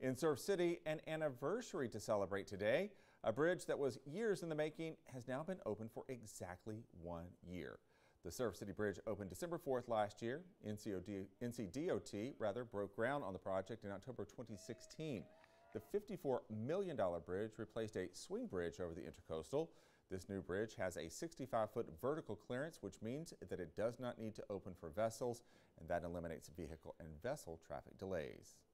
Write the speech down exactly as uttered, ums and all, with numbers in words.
In Surf City, an anniversary to celebrate today. A bridge that was years in the making has now been open for exactly one year. The Surf City Bridge opened December fourth last year. N C D O T rather broke ground on the project in October twenty sixteen. The fifty-four million dollar bridge replaced a swing bridge over the Intercoastal. This new bridge has a sixty-five foot vertical clearance, which means that it does not need to open for vessels, and that eliminates vehicle and vessel traffic delays.